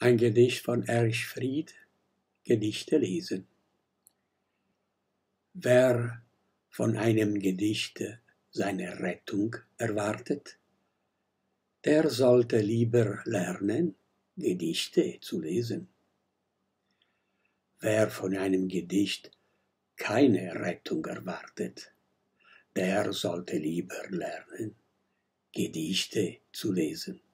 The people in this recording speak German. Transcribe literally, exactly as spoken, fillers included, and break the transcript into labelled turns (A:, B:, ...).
A: Ein Gedicht von Erich Fried, Gedichte lesen. Wer von einem Gedichte seine Rettung erwartet, der sollte lieber lernen, Gedichte zu lesen. Wer von einem Gedicht keine Rettung erwartet, der sollte lieber lernen, Gedichte zu lesen.